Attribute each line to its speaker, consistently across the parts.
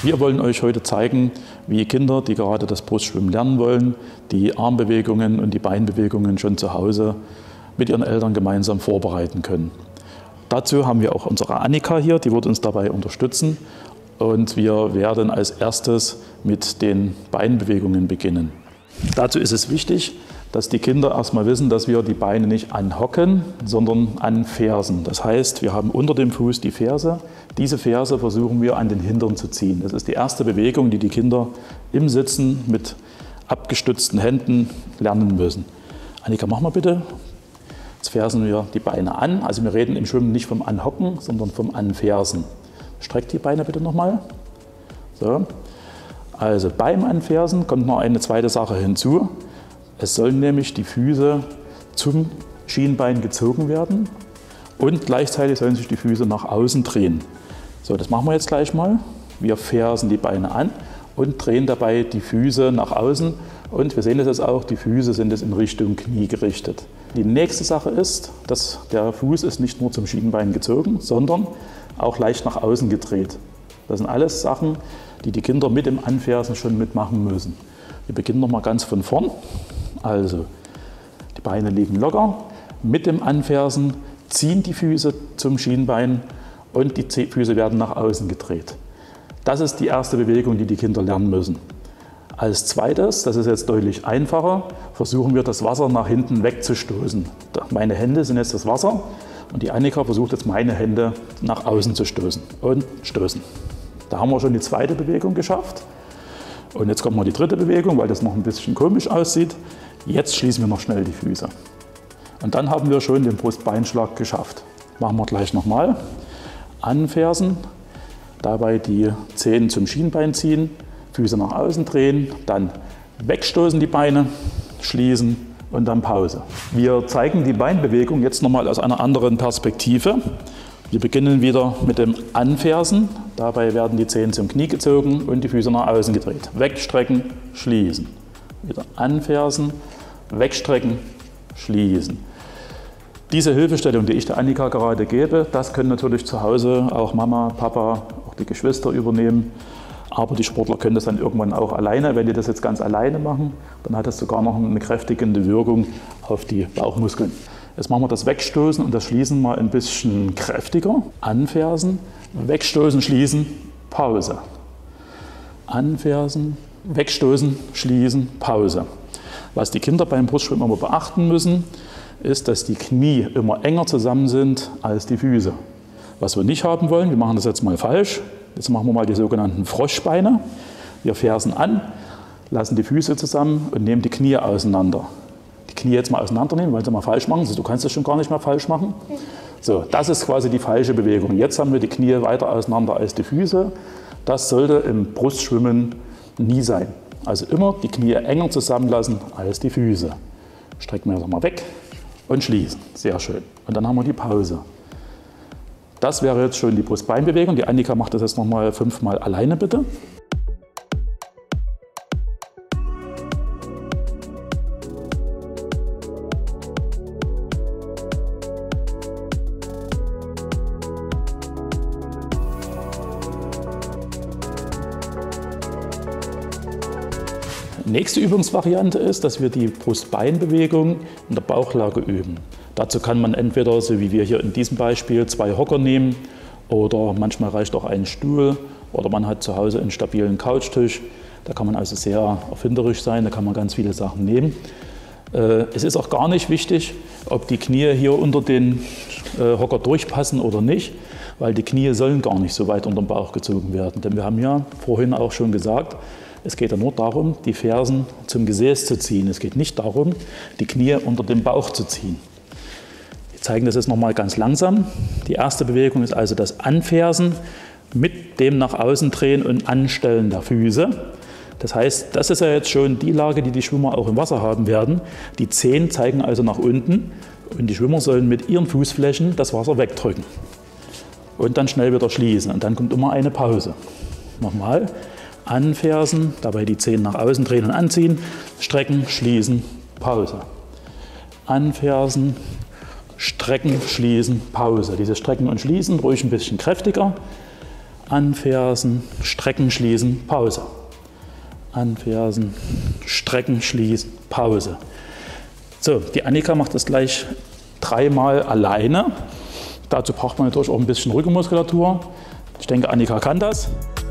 Speaker 1: Wir wollen euch heute zeigen, wie Kinder, die gerade das Brustschwimmen lernen wollen, die Armbewegungen und die Beinbewegungen schon zu Hause mit ihren Eltern gemeinsam vorbereiten können. Dazu haben wir auch unsere Annika hier, die wird uns dabei unterstützen. Und wir werden als erstes mit den Beinbewegungen beginnen. Dazu ist es wichtig, dass die Kinder erstmal wissen, dass wir die Beine nicht anhocken, sondern anfersen. Das heißt, wir haben unter dem Fuß die Ferse. Diese Ferse versuchen wir an den Hintern zu ziehen. Das ist die erste Bewegung, die die Kinder im Sitzen mit abgestützten Händen lernen müssen. Annika, mach mal bitte. Jetzt fersen wir die Beine an. Also wir reden im Schwimmen nicht vom Anhocken, sondern vom Anfersen. Streck die Beine bitte nochmal. So. Also beim Anfersen kommt noch eine zweite Sache hinzu. Es sollen nämlich die Füße zum Schienbein gezogen werden und gleichzeitig sollen sich die Füße nach außen drehen. So, das machen wir jetzt gleich mal. Wir fersen die Beine an und drehen dabei die Füße nach außen. Und wir sehen das jetzt auch, die Füße sind jetzt in Richtung Knie gerichtet. Die nächste Sache ist, dass der Fuß ist nicht nur zum Schienbein gezogen, sondern auch leicht nach außen gedreht. Das sind alles Sachen, die die Kinder mit dem Anfersen schon mitmachen müssen. Wir beginnen nochmal ganz von vorn. Also, die Beine liegen locker. Mit dem Anfersen ziehen die Füße zum Schienbein und die Füße werden nach außen gedreht. Das ist die erste Bewegung, die die Kinder lernen müssen. Als zweites, das ist jetzt deutlich einfacher, versuchen wir das Wasser nach hinten wegzustoßen. Meine Hände sind jetzt das Wasser und die Annika versucht jetzt meine Hände nach außen zu stoßen und stoßen. Da haben wir schon die zweite Bewegung geschafft. Und jetzt kommt mal die dritte Bewegung, weil das noch ein bisschen komisch aussieht. Jetzt schließen wir noch schnell die Füße. Und dann haben wir schon den Brustbeinschlag geschafft. Machen wir gleich nochmal. Anfersen, dabei die Zehen zum Schienbein ziehen, Füße nach außen drehen, dann wegstoßen die Beine, schließen und dann Pause. Wir zeigen die Beinbewegung jetzt nochmal aus einer anderen Perspektive. Wir beginnen wieder mit dem Anfersen. Dabei werden die Zehen zum Knie gezogen und die Füße nach außen gedreht. Wegstrecken, schließen. Wieder anfersen, wegstrecken, schließen. Diese Hilfestellung, die ich der Annika gerade gebe, das können natürlich zu Hause auch Mama, Papa, auch die Geschwister übernehmen. Aber die Sportler können das dann irgendwann auch alleine. Wenn die das jetzt ganz alleine machen, dann hat das sogar noch eine kräftigende Wirkung auf die Bauchmuskeln. Jetzt machen wir das Wegstoßen und das Schließen mal ein bisschen kräftiger. Anfersen, wegstoßen, schließen, Pause. Anfersen, wegstoßen, schließen, Pause. Was die Kinder beim Brustschwimmen immer beachten müssen, ist, dass die Knie immer enger zusammen sind als die Füße. Was wir nicht haben wollen, wir machen das jetzt mal falsch. Jetzt machen wir mal die sogenannten Froschbeine. Wir fersen an, lassen die Füße zusammen und nehmen die Knie auseinander. Die Knie jetzt mal auseinandernehmen, weil sie mal falsch machen. Du kannst das schon gar nicht mehr falsch machen. So, das ist quasi die falsche Bewegung. Jetzt haben wir die Knie weiter auseinander als die Füße. Das sollte im Brustschwimmen nie sein. Also immer die Knie enger zusammenlassen als die Füße. Strecken wir das mal weg und schließen. Sehr schön. Und dann haben wir die Pause. Das wäre jetzt schon die Brustbeinbewegung. Die Annika macht das jetzt noch mal 5-mal alleine, bitte. Nächste Übungsvariante ist, dass wir die Brustbeinbewegung in der Bauchlage üben. Dazu kann man entweder, so wie wir hier in diesem Beispiel, 2 Hocker nehmen oder manchmal reicht auch ein Stuhl oder man hat zu Hause einen stabilen Couchtisch. Da kann man also sehr erfinderisch sein, da kann man ganz viele Sachen nehmen. Es ist auch gar nicht wichtig, ob die Knie hier unter den Hocker durchpassen oder nicht, weil die Knie sollen gar nicht so weit unter den Bauch gezogen werden. Denn wir haben ja vorhin auch schon gesagt, es geht ja nur darum, die Fersen zum Gesäß zu ziehen. Es geht nicht darum, die Knie unter den Bauch zu ziehen. Wir zeigen das jetzt nochmal ganz langsam. Die erste Bewegung ist also das Anfersen mit dem nach außen drehen und Anstellen der Füße. Das heißt, das ist ja jetzt schon die Lage, die die Schwimmer auch im Wasser haben werden. Die Zehen zeigen also nach unten und die Schwimmer sollen mit ihren Fußflächen das Wasser wegdrücken. Und dann schnell wieder schließen und dann kommt immer eine Pause. Nochmal. Anfersen, dabei die Zehen nach außen drehen und anziehen, strecken, schließen, Pause. Anfersen, strecken, schließen, Pause. Dieses Strecken und Schließen ruhig ein bisschen kräftiger. anfersen, strecken, schließen, Pause. Anfersen, strecken, schließen, Pause. So, die Annika macht das gleich 3-mal alleine. Dazu braucht man natürlich auch ein bisschen Rückenmuskulatur. Ich denke, Annika kann das.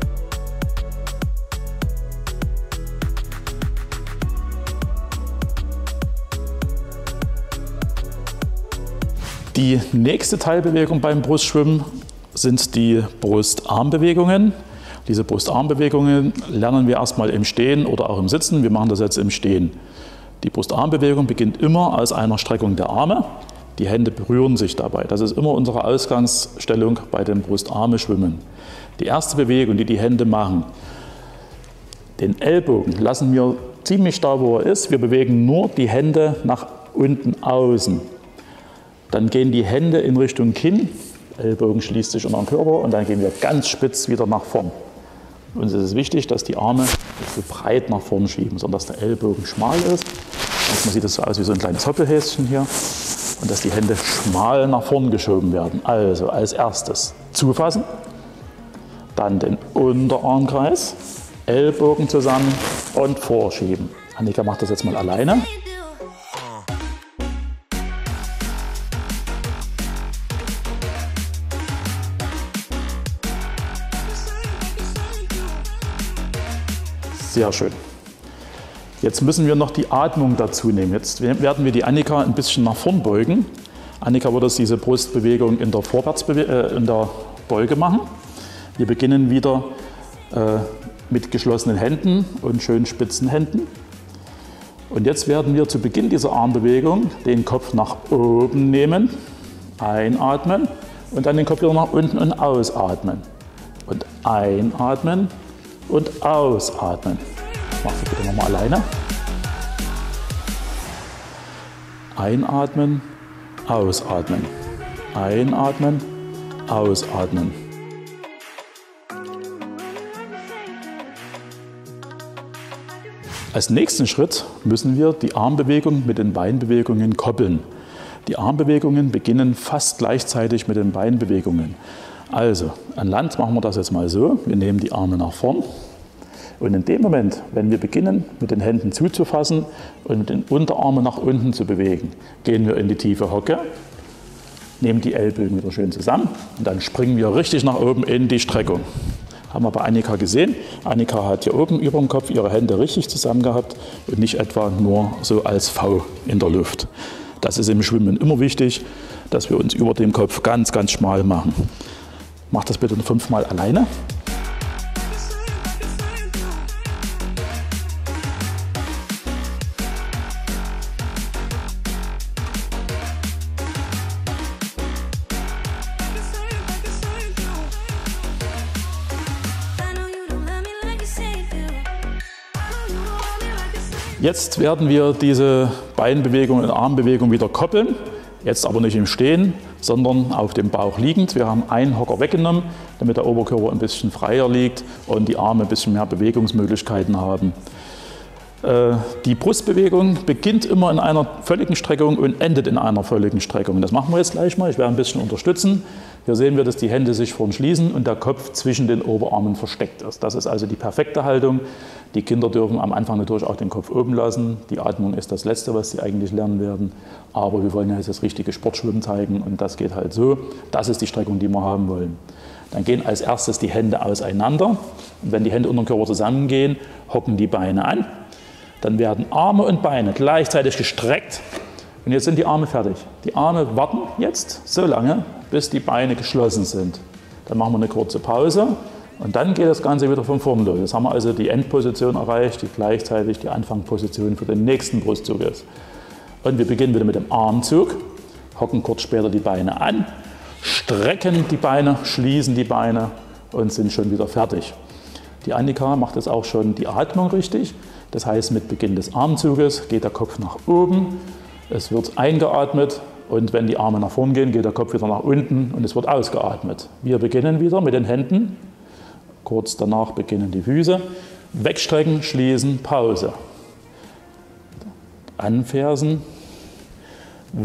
Speaker 1: Die nächste Teilbewegung beim Brustschwimmen sind die Brustarmbewegungen. Diese Brustarmbewegungen lernen wir erstmal im Stehen oder auch im Sitzen. Wir machen das jetzt im Stehen. Die Brustarmbewegung beginnt immer aus einer Streckung der Arme. Die Hände berühren sich dabei. Das ist immer unsere Ausgangsstellung bei dem Brustarme-Schwimmen. Die erste Bewegung, die die Hände machen, den Ellbogen lassen wir ziemlich da, wo er ist. Wir bewegen nur die Hände nach unten außen. Dann gehen die Hände in Richtung Kinn, Ellbogen schließt sich unter den Körper und dann gehen wir ganz spitz wieder nach vorn. Uns ist es wichtig, dass die Arme nicht so breit nach vorn schieben, sondern dass der Ellbogen schmal ist. Manchmal sieht es so aus wie so ein kleines Hoppelhäschen hier. Und dass die Hände schmal nach vorn geschoben werden. Also als erstes zufassen, dann den Unterarmkreis, Ellbogen zusammen und vorschieben. Annika macht das jetzt mal alleine. Sehr schön. Jetzt müssen wir noch die Atmung dazu nehmen. Jetzt werden wir die Annika ein bisschen nach vorn beugen. Annika wird jetzt diese Brustbewegung in der Beuge machen. Wir beginnen wieder mit geschlossenen Händen und schön spitzen Händen. Und jetzt werden wir zu Beginn dieser Armbewegung den Kopf nach oben nehmen, einatmen und dann den Kopf wieder nach unten und ausatmen. Und einatmen und ausatmen. Machst du bitte nochmal alleine. Einatmen, ausatmen. Einatmen, ausatmen. Als nächsten Schritt müssen wir die Armbewegung mit den Beinbewegungen koppeln. Die Armbewegungen beginnen fast gleichzeitig mit den Beinbewegungen. Also, an Land machen wir das jetzt mal so. Wir nehmen die Arme nach vorn. Und in dem Moment, wenn wir beginnen, mit den Händen zuzufassen und mit den Unterarmen nach unten zu bewegen, gehen wir in die tiefe Hocke, nehmen die Ellbogen wieder schön zusammen und dann springen wir richtig nach oben in die Streckung. Haben wir bei Annika gesehen. Annika hat hier oben über dem Kopf ihre Hände richtig zusammen gehabt und nicht etwa nur so als V in der Luft. Das ist im Schwimmen immer wichtig, dass wir uns über dem Kopf ganz, ganz schmal machen. Macht das bitte 5-mal alleine. Jetzt werden wir diese Beinbewegung und Armbewegung wieder koppeln. Jetzt aber nicht im Stehen, sondern auf dem Bauch liegend. Wir haben einen Hocker weggenommen, damit der Oberkörper ein bisschen freier liegt und die Arme ein bisschen mehr Bewegungsmöglichkeiten haben. Die Brustbewegung beginnt immer in einer völligen Streckung und endet in einer völligen Streckung. Das machen wir jetzt gleich mal. Ich werde ein bisschen unterstützen. Hier sehen wir, dass die Hände sich vorn schließen und der Kopf zwischen den Oberarmen versteckt ist. Das ist also die perfekte Haltung. Die Kinder dürfen am Anfang natürlich auch den Kopf oben lassen. Die Atmung ist das Letzte, was sie eigentlich lernen werden. Aber wir wollen ja jetzt das richtige Sportschwimmen zeigen und das geht halt so. Das ist die Streckung, die wir haben wollen. Dann gehen als erstes die Hände auseinander. Und wenn die Hände unter dem Körper zusammengehen, hocken die Beine an. Dann werden Arme und Beine gleichzeitig gestreckt. Und jetzt sind die Arme fertig. Die Arme warten jetzt so lange, bis die Beine geschlossen sind. Dann machen wir eine kurze Pause und dann geht das Ganze wieder von vorn los. Jetzt haben wir also die Endposition erreicht, die gleichzeitig die Anfangsposition für den nächsten Brustzug ist. Und wir beginnen wieder mit dem Armzug, hocken kurz später die Beine an, strecken die Beine, schließen die Beine und sind schon wieder fertig. Die Annika macht jetzt auch schon die Atmung richtig. Das heißt, mit Beginn des Armzuges geht der Kopf nach oben, es wird eingeatmet und wenn die Arme nach vorn gehen, geht der Kopf wieder nach unten und es wird ausgeatmet. Wir beginnen wieder mit den Händen, kurz danach beginnen die Füße, wegstrecken, schließen, Pause. Anfersen,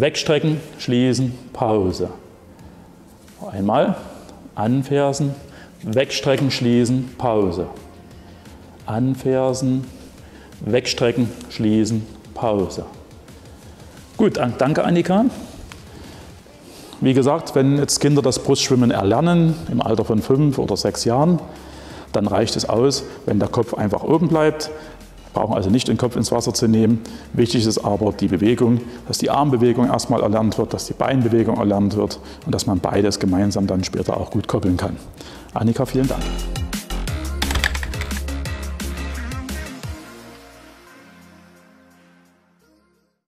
Speaker 1: wegstrecken, schließen, Pause. Einmal, anfersen, wegstrecken, schließen, Pause. Anfersen, wegstrecken, schließen, Pause. Gut, danke Annika. Wie gesagt, wenn jetzt Kinder das Brustschwimmen erlernen, im Alter von 5 oder 6 Jahren, dann reicht es aus, wenn der Kopf einfach oben bleibt. Wir brauchen also nicht den Kopf ins Wasser zu nehmen. Wichtig ist aber die Bewegung, dass die Armbewegung erstmal erlernt wird, dass die Beinbewegung erlernt wird und dass man beides gemeinsam dann später auch gut koppeln kann. Annika, vielen Dank.